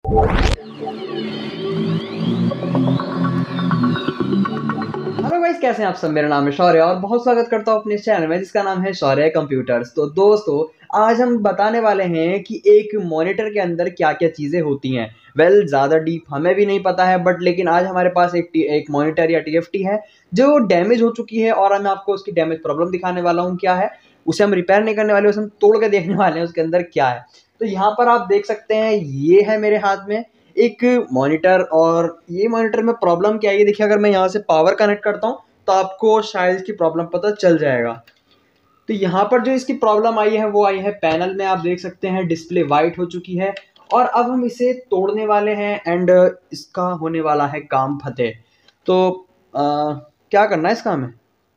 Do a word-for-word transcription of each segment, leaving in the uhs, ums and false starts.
Hello guys, कैसे हैं आप सब। मेरा नाम है शौर्य और बहुत स्वागत करता हूं अपने चैनल में जिसका नाम है शौर्य कंप्यूटर्स। तो दोस्तों, आज हम बताने वाले हैं कि एक मॉनिटर के अंदर क्या क्या चीज़ें होती हैं। वेल well, ज़्यादा डीप हमें भी नहीं पता है, बट लेकिन आज हमारे पास एक एक मॉनिटर या टीएफटी है जो डैमेज हो चुकी है और मैं आपको उसकी डैमेज प्रॉब्लम दिखाने वाला हूँ। क्या है, उसे हम रिपेयर नहीं करने वाले, उसे हम तोड़ के देखने वाले हैं उसके अंदर क्या है। तो यहाँ पर आप देख सकते हैं, ये है मेरे हाथ में एक मॉनिटर। और ये मॉनिटर में प्रॉब्लम क्या है, ये देखिए, अगर मैं यहाँ से पावर कनेक्ट करता हूँ तो आपको शायद इसकी प्रॉब्लम पता चल जाएगा। तो यहाँ पर जो इसकी प्रॉब्लम आई है वो आई है पैनल में। आप देख सकते हैं डिस्प्ले वाइट हो चुकी है और अब हम इसे तोड़ने वाले हैं एंड इसका होने वाला है काम फतेह। तो आ, क्या करना है इस काम में,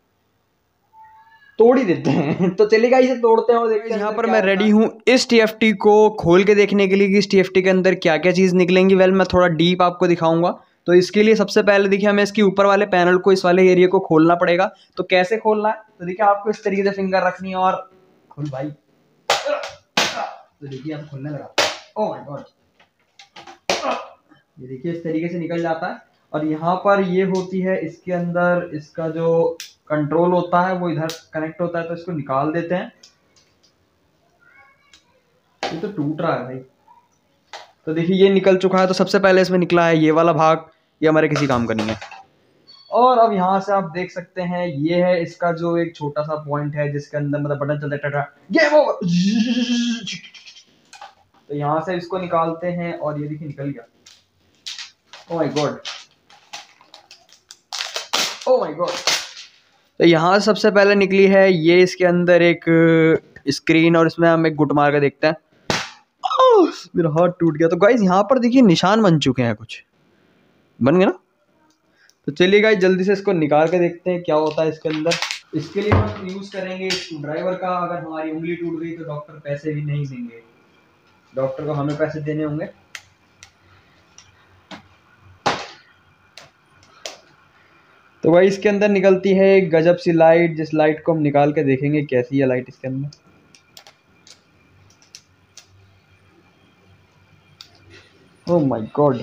तोड़ ही देते हैं। तो चलिएगा, इसे तोड़ते हैं और देखते हैं। यहाँ पर मैं रेडी हूँ इस टीएफटी को खोल के देखने के लिए कि इस टीएफटी के अंदर क्या क्या चीज़ निकलेंगी। वेल, मैं थोड़ा डीप आपको दिखाऊंगा। तो इसके लिए सबसे पहले देखिए, हमें इसके ऊपर वाले पैनल को, इस वाले एरिया को खोलना पड़ेगा। तो कैसे खोलना है, तो देखिए आपको इस तरीके से फिंगर रखनी है और खोल भाई। तो देखिए हम खोलने लगा। ओह माय गॉड, ये देखिए इस तरीके से निकल जाता है। और यहाँ पर ये होती है इसके अंदर, इसका जो कंट्रोल होता है वो इधर कनेक्ट होता है। तो इसको निकाल देते हैं। ये तो टूट रहा है भाई। तो देखिए ये निकल चुका है। तो सबसे पहले इसमें निकला है ये वाला भाग, ये हमारे किसी काम का नहीं है। और अब यहाँ से आप देख सकते हैं, ये है इसका जो एक छोटा सा पॉइंट है जिसके अंदर मतलब बटन चलता है, गेम ओवर। तो यहाँ से इसको निकालते हैं और ये देखिए निकल गया। Oh my god, oh my god. तो यहाँ सबसे पहले निकली है ये इसके अंदर एक स्क्रीन, और इसमें हम एक गुट मार के देखते हैं। मेरा हाथ टूट गया। तो गाइज यहाँ पर देखिए निशान बन चुके हैं, कुछ बन गए ना। तो चलिए गाइज जल्दी से इसको निकाल के देखते हैं क्या होता है इसके अंदर। इसके लिए हम यूज करेंगे स्क्रू ड्राइवर का। अगर हमारी उंगली टूट गई तो डॉक्टर पैसे भी नहीं देंगे, डॉक्टर को हमें पैसे देने होंगे। तो भाई इसके अंदर निकलती है एक गजब सी लाइट, जिस लाइट को हम निकाल के देखेंगे कैसी है लाइट इसके अंदर। ओह माय गॉड,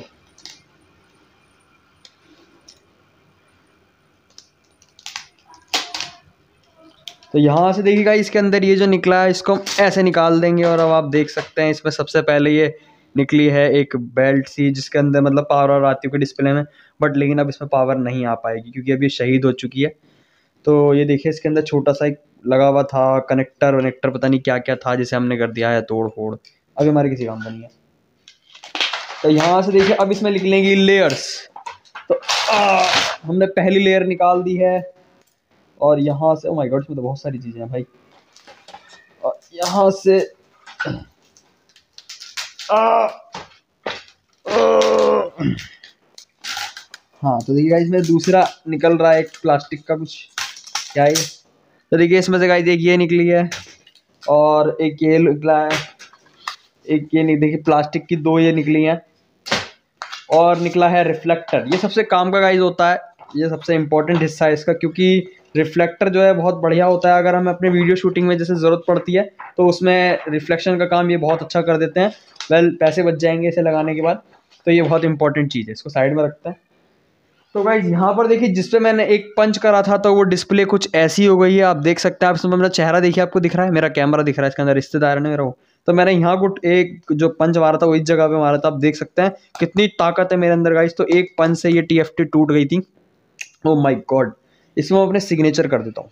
तो यहाँ से देखिएगा इसके अंदर ये जो निकला है इसको हम ऐसे निकाल देंगे। और अब आप देख सकते हैं इसमें सबसे पहले ये निकली है एक बेल्ट सी, जिसके अंदर मतलब पावर और आती है डिस्प्ले में। बट लेकिन अब इसमें पावर नहीं आ पाएगी क्योंकि अभी शहीद हो चुकी है। तो ये देखिए इसके अंदर छोटा सा एक लगा हुआ था कनेक्टर वनेक्टर, पता नहीं क्या क्या था, जिसे हमने कर दिया है तोड़ फोड़। अभी हमारे किसी काम का नहीं है। तो यहाँ से देखिए अब इसमें निकलेंगी लेयर्स। तो आ, हमने पहली लेयर निकाल दी है। और यहाँ से, ओ माय गॉड, इसमें तो बहुत सारी चीज़ें हैं भाई। और यहाँ से आ, आ, हाँ, तो देखिए इसमें दूसरा निकल रहा है एक प्लास्टिक का कुछ, क्या है। तो देखिए इसमें से गाइस एक ये निकली है और एक ये निकला है, एक ये नहीं, देखिए प्लास्टिक की दो ये निकली हैं। और निकला है रिफ्लेक्टर। ये सबसे काम का गाइस होता है, ये सबसे इम्पोर्टेंट हिस्सा है इसका, क्योंकि रिफ्लेक्टर जो है बहुत बढ़िया होता है। अगर हमें अपने वीडियो शूटिंग में जैसे ज़रूरत पड़ती है तो उसमें रिफ्लेक्शन का काम ये बहुत अच्छा कर देते हैं। वेल, पैसे बच जाएंगे इसे लगाने के बाद। तो ये बहुत इंपॉर्टेंट चीज़ है, इसको साइड में रखते हैं। तो गाइज यहाँ पर देखिए जिस पे मैंने एक पंच करा था तो वो डिस्प्ले कुछ ऐसी हो गई है। आप देख सकते हैं, आप इसमें मेरा चेहरा देखिए, आपको दिख रहा है, मेरा कैमरा दिख रहा है, इसके अंदर रिश्तेदार ने मेरा वो। तो मैंने यहाँ को एक जो पंच मारा था वो इस जगह पे मारा था। आप देख सकते हैं कितनी ताकत है मेरे अंदर गाइज। तो एक पंच से ये टीएफटी टूट गई थी। ओह माय गॉड, इसमें मैं अपने सिग्नेचर कर देता हूँ।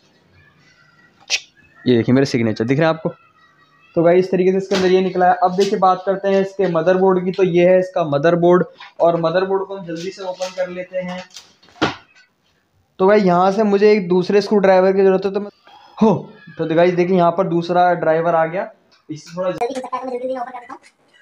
ये देखिए मेरे सिग्नेचर दिख रहे हैं आपको। तो भाई इस तरीके से इसके अंदर ये निकला है। अब देखिए बात करते हैं इसके मदरबोर्ड की। तो ये है इसका मदरबोर्ड, और मदरबोर्ड को हम जल्दी से ओपन कर लेते हैं। तो भाई यहाँ से मुझे एक दूसरे स्क्रू ड्राइवर की जरूरत है। तो मैं हो तो गाइस देखिए यहाँ पर दूसरा ड्राइवर आ गया। इससे थोड़ा जल्दी हो सकता है तो मैं जल्दी ओपन कर देता हूँ।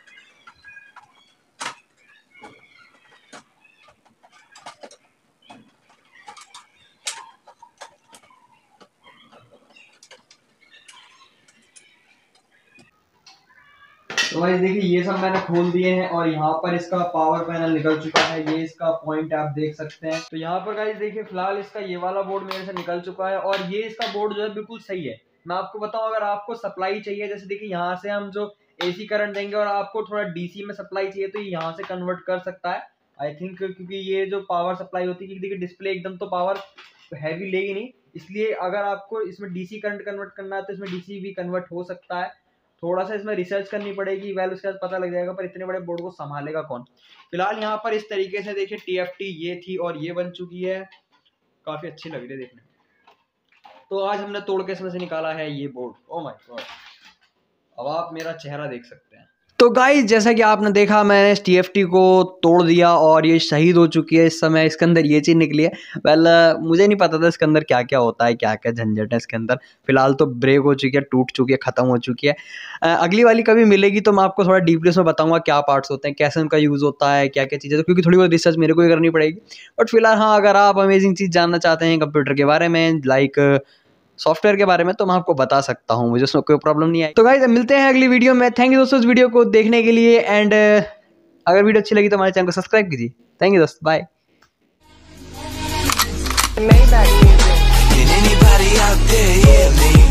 तो भाई देखिए ये सब मैंने खोल दिए हैं और यहाँ पर इसका पावर पैनल निकल चुका है। ये इसका पॉइंट आप देख सकते हैं। तो यहाँ पर गाइस देखिए फिलहाल इसका ये वाला बोर्ड मेरे से निकल चुका है और ये इसका बोर्ड जो है बिल्कुल सही है। मैं आपको बताऊं, अगर आपको सप्लाई चाहिए, जैसे देखिए यहाँ से हम जो एसी करंट देंगे और आपको थोड़ा डीसी में सप्लाई चाहिए तो ये यहाँ से कन्वर्ट कर सकता है आई थिंक, क्योंकि ये जो पावर सप्लाई होती है, देखिए डिस्प्ले एकदम तो पावर हैवी लेगी नहीं, इसलिए अगर आपको इसमें डीसी करंट कन्वर्ट करना है तो इसमें डीसी भी कन्वर्ट हो सकता है। थोड़ा सा इसमें रिसर्च करनी पड़ेगी, वेल उसके बाद पता लग जाएगा, पर इतने बड़े बोर्ड को संभालेगा कौन। फिलहाल यहाँ पर इस तरीके से देखिए टीएफटी ये थी और ये बन चुकी है, काफी अच्छी लग रही है देखने में। तो आज हमने तोड़ के इसमें से निकाला है ये बोर्ड। ओ माय गॉड, अब आप मेरा चेहरा देख सकते हैं। तो गाइस जैसा कि आपने देखा, मैंने इस टीएफटी को तोड़ दिया और ये शहीद हो चुकी है इस समय। इसके अंदर ये चीज़ निकली है। वेल मुझे नहीं पता था इसके अंदर क्या क्या होता है, क्या क्या झंझट है इसके अंदर। फिलहाल तो ब्रेक हो चुकी है, टूट चुकी है, ख़त्म हो चुकी है। अगली वाली कभी मिलेगी तो मैं आपको थोड़ा डीपली उसमें बताऊंगा क्या पार्ट्स होते हैं, कैसे उनका यूज़ होता है, क्या क्या चीज़ें, तो क्योंकि थोड़ी बहुत रिसर्च मेरे को ही करनी पड़ेगी। बट फिलहाल हाँ, अगर आप अमेजिंग चीज़ जानना चाहते हैं कंप्यूटर के बारे में, लाइक सॉफ्टवेयर के बारे में, तो मैं आपको बता सकता हूँ, मुझे उसमें कोई प्रॉब्लम नहीं आई। तो गाइस मिलते हैं अगली वीडियो में। थैंक यू दोस्तों इस वीडियो को देखने के लिए, एंड अगर वीडियो अच्छी लगी तो हमारे चैनल को सब्सक्राइब कीजिए। थैंक यू दोस्तों, बाय।